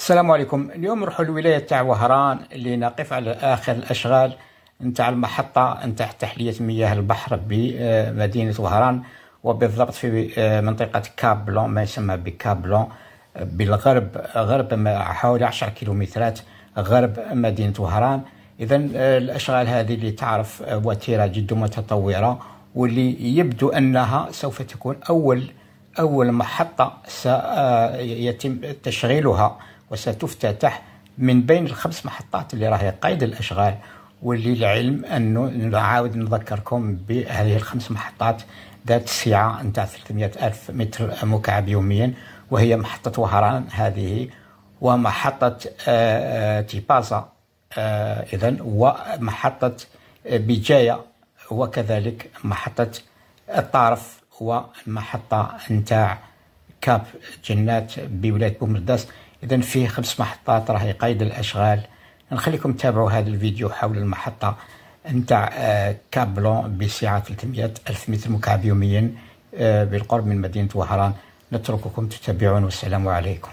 السلام عليكم. اليوم نروحوا للولاية تاع وهران اللي نقف على آخر الأشغال نتاع المحطة نتاع تحلية مياه البحر بمدينة وهران، وبالضبط في منطقة كابلون، ما يسمى بكابلون بالغرب، غرب حوالي 10 كيلومترات غرب مدينة وهران. إذا الأشغال هذه اللي تعرف وتيرة جد متطورة، واللي يبدو أنها سوف تكون أول محطة سيتم تشغيلها وستفتتح من بين الخمس محطات اللي راهي قيد الأشغال. واللي العلم أنه نعاود نذكركم بهذه الخمس محطات ذات السعة نتاع 300 ألف متر مكعب يوميا، وهي محطة وهران هذه، ومحطة تيبازا إذن، ومحطة بجاية، وكذلك محطة الطارف، والمحطة نتاع كاب جنات بولاية بومرداس. إذن فيه 5 محطات راهي قيد الأشغال. نخليكم تتابعوا هذا الفيديو حول المحطة نتاع كابلون بسعة 300 ألف متر مكعب يوميا بالقرب من مدينة وهران. نترككم تتابعون، والسلام عليكم.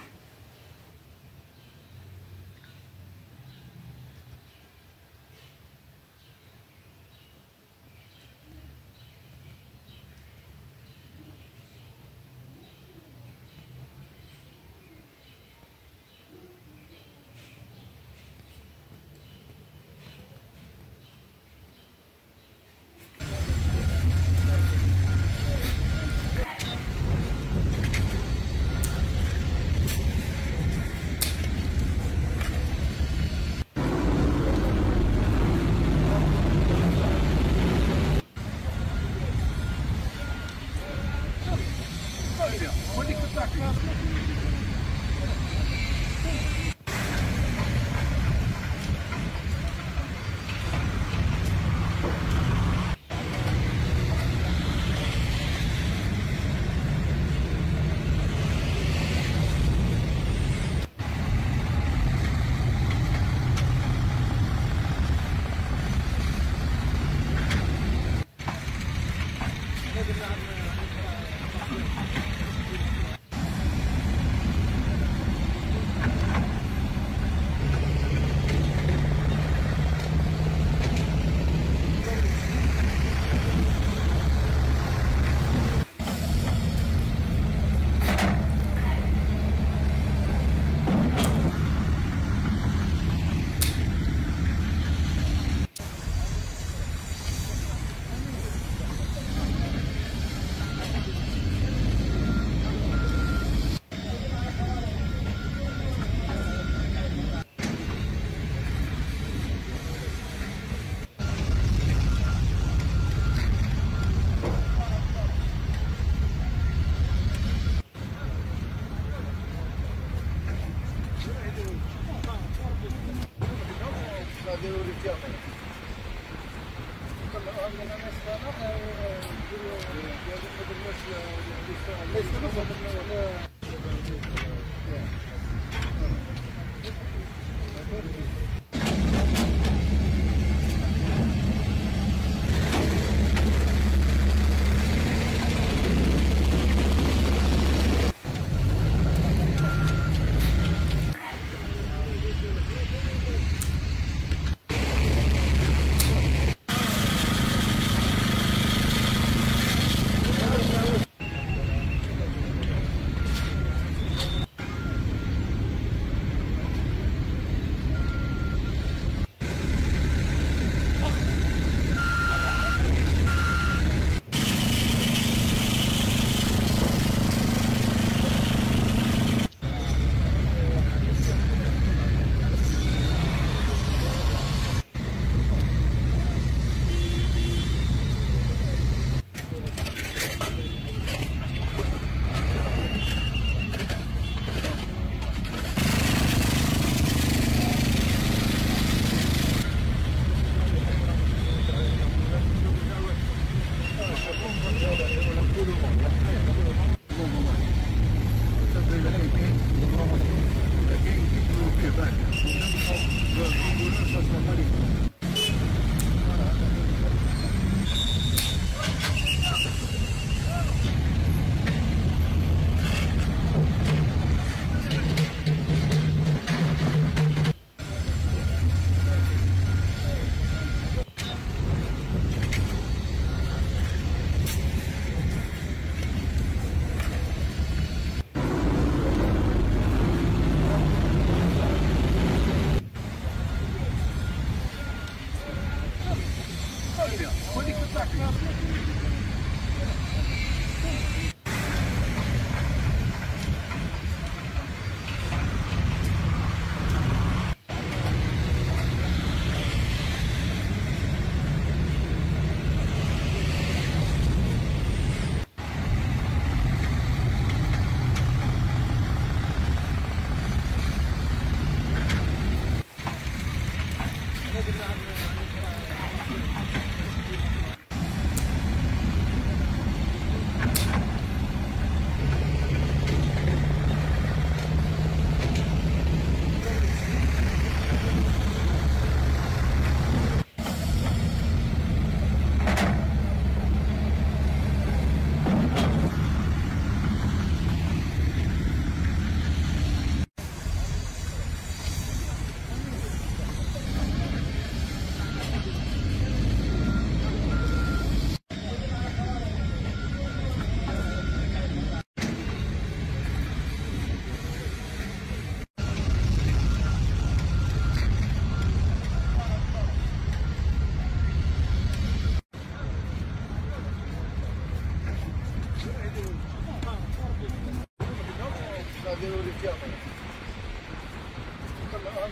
غادي نوريك فيها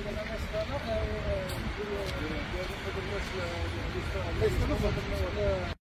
الناس